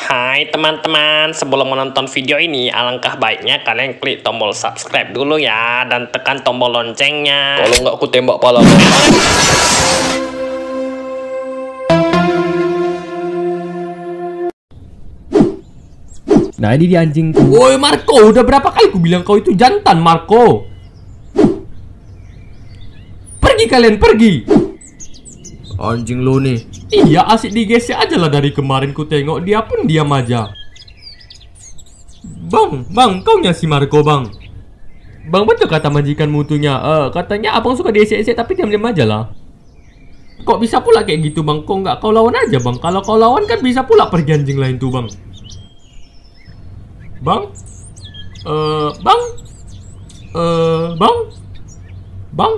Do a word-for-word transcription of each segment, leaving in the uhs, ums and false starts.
Hai teman-teman, sebelum menonton video ini, alangkah baiknya kalian klik tombol subscribe dulu ya, dan tekan tombol loncengnya. Kalau nggak aku tembak pala lo. Nah ini dia anjingku. Woi Marco, udah berapa kali ku bilang kau itu jantan Marco. Pergi kalian, pergi. Anjing lo nih. Iya, asik digesek aja lah, dari kemarin ku tengok dia pun diam aja. Bang, bang, kau nya si Marco bang. Bang, betul kata majikan mutunya. Uh, katanya abang suka diesek-esek tapi diam-diam aja lah. Kok bisa pula kayak gitu bang? Kok nggak kau lawan aja bang? Kalau kau lawan kan bisa pula pergi anjing lain tuh bang. Bang, eh, uh, bang, eh, uh, bang, bang.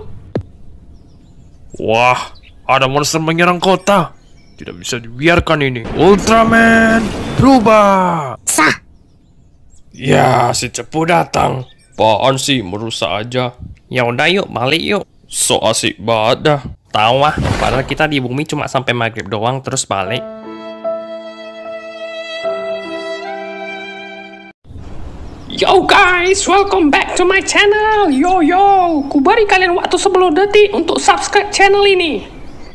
Wah, ada monster menyerang kota. Tidak bisa dibiarkan ini. Ultraman, berubah. Sah. Ya, si cepu datang. Apaan sih, merusak aja. Ya udah yuk, balik yuk. So asik banget dah. Tahu ah, padahal kita di bumi cuma sampai maghrib doang terus balik. Yo guys, welcome back to my channel. Yo yo, ku beri kalian waktu sepuluh detik untuk subscribe channel ini.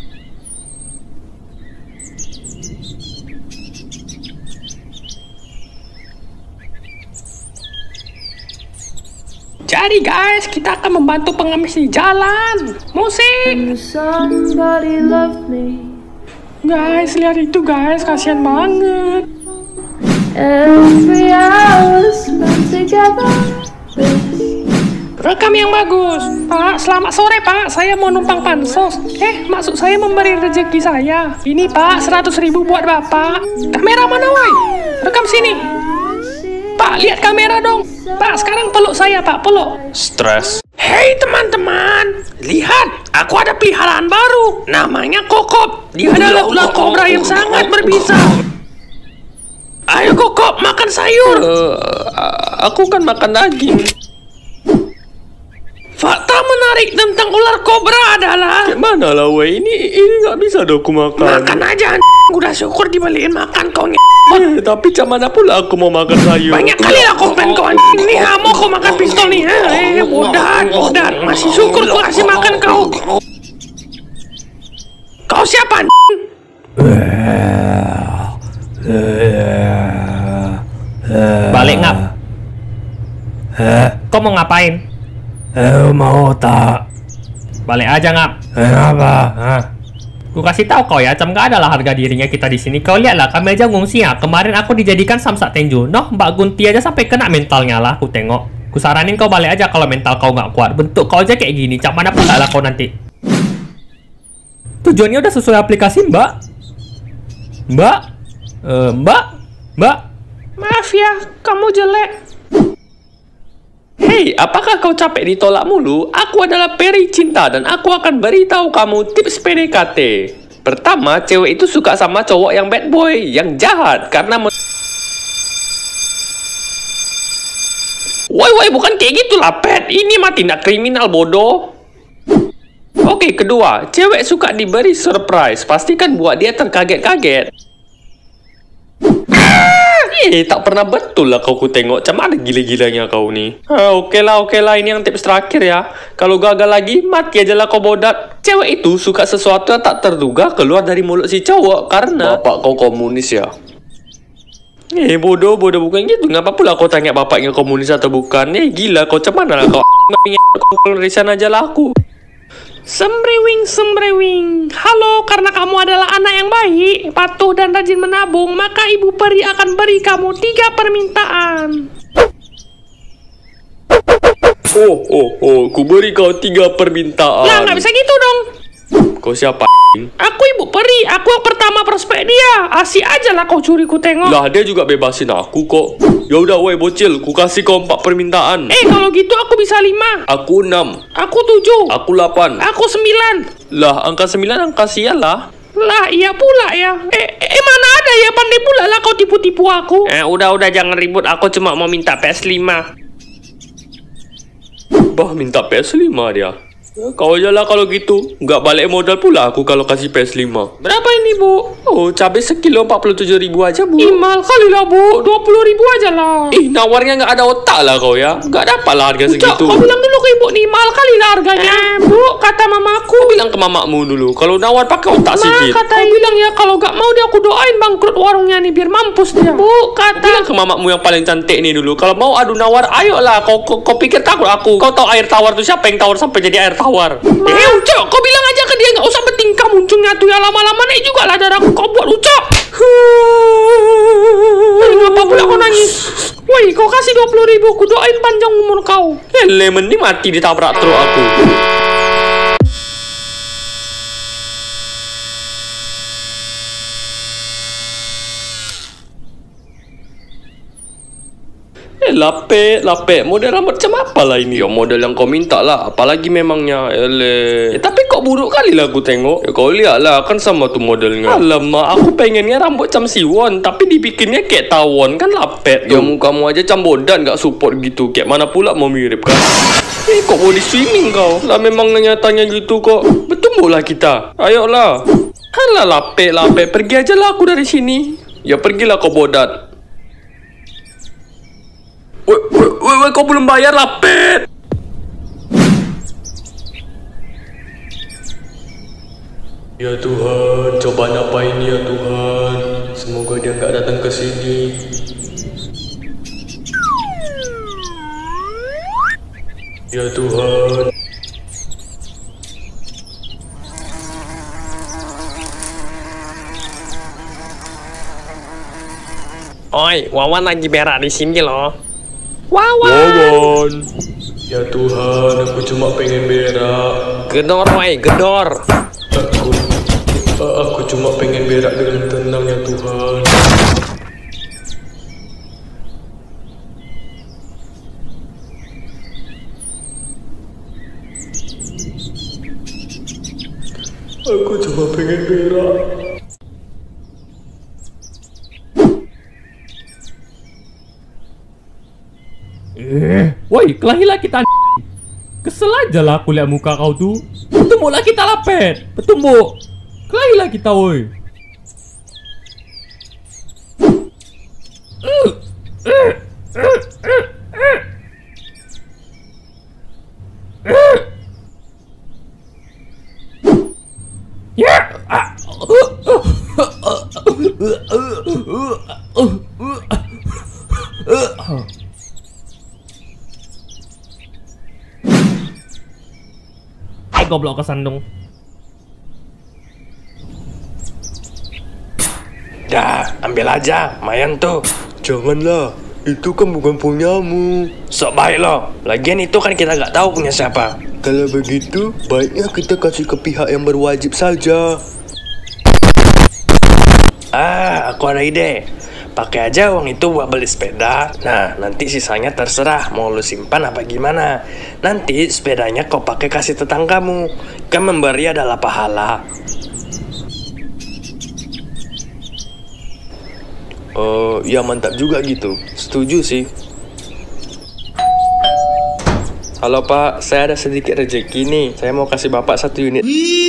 Jadi guys, kita akan membantu pengemis di jalan. Musik. Somebody love me. Guys, lihat itu guys, kasihan banget. Every hour spent together. Rekam yang bagus. Pak, selamat sore pak, saya mau numpang pansos. Eh, maksud saya memberi rezeki saya. Ini pak, seratus ribu buat bapak. Kamera mana woi? Rekam sini. Pak, lihat kamera dong. Pak, sekarang peluk saya pak, peluk. Stres. Hei teman-teman, lihat, aku ada peliharaan baru. Namanya Kokop. Dia adalah ular kobra yang sangat berbisa. Ayo Kokop, makan sayur. Uh, aku kan makan daging. Fakta menarik tentang ular kobra adalah, Gimana lah weh, ini ini nggak bisa dong aku makan. makan aja. Udah syukur dibeliin makan kau. Eh, tapi macam mana pula aku mau makan sayur? Banyak kali lah komplain kau anjing. Nih, ha, mau kau makan pistol nih. Ha? Eh, bodan, bodan. Masih syukur kau kasih makan kau. Kau siapa? Balik ngap. Kau mau ngapain? Eh, mau tak? Balik aja ngap. Eh, apa? Hah? Ku kasih tahu kau ya, cam gak adalah harga dirinya kita di sini. Kau lihatlah, kami aja ngungsi ya. Kemarin aku dijadikan samsak tenju. Noh, Mbak Gunti aja sampai kena mentalnya lah. Ku tengok. Ku saranin kau balik aja kalau mental kau nggak kuat. Bentuk kau aja kayak gini. Cam mana pun lah kau nanti. Tujuannya udah sesuai aplikasi Mbak. Mbak, uh, Mbak, Mbak. Maaf ya, kamu jelek. Hei, apakah kau capek ditolak mulu? Aku adalah peri cinta dan aku akan beritahu kamu tips P D K T. Pertama, cewek itu suka sama cowok yang bad boy, yang jahat karena men- Woi, woi, bukan kayak gitu lah, pet. Ini mah tindak kriminal, bodoh. Oke, kedua, cewek suka diberi surprise. Pastikan buat dia terkaget-kaget. Eh, tak pernah betul lah kau ku tengok. Macam mana gila-gilanya kau nih. Ah, oke lah, oke lah. Ini yang tips terakhir ya. Kalau gagal lagi, mati aja lah kau bodat. Cewek itu suka sesuatu yang tak terduga keluar dari mulut si cowok. Karena bapak kau komunis ya. Eh, bodoh, bodoh. Bukan gitu. Ngapa pula kau tanya bapaknya komunis atau bukan? Eh, gila. Kau macam mana lah kau. Kau dari sana aja lah aku. Sembrewing, sembrewing. Halo, karena kamu adalah anak yang baik, patuh dan rajin menabung, maka ibu peri akan beri kamu tiga permintaan. Oh, oh, oh. Ku beri kau tiga permintaan. Lah, nggak bisa gitu dong. Kau siapa? Aku ibu peri, aku yang pertama prospek dia. Asik aja lah kau curi ku tengok. Lah, dia juga bebasin aku kok. Ya udah, woi bocil, ku kasih kau empat permintaan. Eh, kalau gitu aku bisa lima. Aku enam. Aku tujuh. Aku delapan. Aku sembilan. Lah, angka sembilan angka sial lah. Lah, iya pula ya. Eh, eh mana ada ya, pandai pula lah kau tipu-tipu aku. Eh, udah-udah jangan ribut. Aku cuma mau minta P S lima. Bah, minta P S lima dia. Kau aja lah kalau gitu. Nggak balik modal pula aku kalau kasih P S lima. Berapa ini, Bu? Oh, cabai sekilo empat puluh tujuh ribu aja, Bu. Ih, mahal kali lah, Bu. dua puluh ribu aja lah. Ih, nawarnya nggak ada otak lah kau ya. Nggak dapat lah harga Cok, segitu. kau bilang dulu ke Ibu nih, mahal kali lah harganya. Eh, Bu, kata mamaku. Kau bilang ke mamamu dulu. Kalau nawar pakai otak Ma, sedikit. kata Ibu bilang ya, kalau gak mau dia aku doain bangkrut warungnya nih, biar mampus dia. Bu, Kau kata... bilang ke mamamu yang paling cantik nih dulu. Kalau mau adu nawar, ayolah. Kau, kau, kau pikir takut aku? Kau tahu air tawar tuh siapa yang tawar sampai jadi air tawar? Eh, Ucok, kau bilang aja ke dia nggak usah bertingkah muncungnya tuh ya, lama-lama naik juga lah darahku. Kau buat Ucok. Eh, ngapa pula kau nangis? Woi, kau kasih dua puluh ribu, aku doain panjang umur kau. Eh, lemon ini mati ditabrak truk aku. Eh, lapek, lapek. Model rambut macam apa lah ini? Ya, model yang kau minta lah. Apalagi memangnya. Ele. Eh, tapi kok buruk kali lah aku tengok. Ya, kau lihat lah. Kan sama tuh modelnya. Alamak, aku pengennya rambut macam Siwon. Tapi dibikinnya kayak tawon. Kan lapek tuh. Ya, mukamu aja macam bodan gak support gitu. Kayak mana pula mau mirip kan? Eh, kok body swimming kau? Lah memang nyatanya gitu kok. Bertumbuh lah kita. Ayolah. Halah, lapek, lapek. Pergi aja lah aku dari sini. Ya, pergilah kau bodat. Woi, woi, woi, woi, kau belum bayar lah, Pet. Ya Tuhan, cobaan apa ini ya Tuhan? Semoga dia nggak datang ke sini. Ya Tuhan. Oi, Wawan lagi berak di sini loh. Wawan. Wawan. Ya Tuhan, aku cuma pengen berak. Gedor, woi, gedor. Aku, aku cuma pengen berak dengan tenang ya Tuhan. Aku cuma pengen berak. Eh, woi, kelahilah kita. Kesel aja lah aku lihat muka kau tuh. Bertumbuklah kita lah, Pet. Bertumbuk. Kelahilah kita, woi. Ya. Eh, goblok kesandung. Dah, ambil aja, mayan tuh. Janganlah, itu kan bukan punyamu. Sok baik loh. Lagian itu kan kita nggak tahu punya siapa. Kalau begitu, baiknya kita kasih ke pihak yang berwajib saja. Ah, aku ada ide. Pakai aja uang itu buat beli sepeda. Nah, nanti sisanya terserah mau lu simpan apa gimana. Nanti sepedanya kau pakai kasih tetanggamu. Kan memberi adalah pahala. Oh, ya mantap juga gitu. Setuju sih. Halo Pak, saya ada sedikit rezeki nih. Saya mau kasih Bapak satu unit.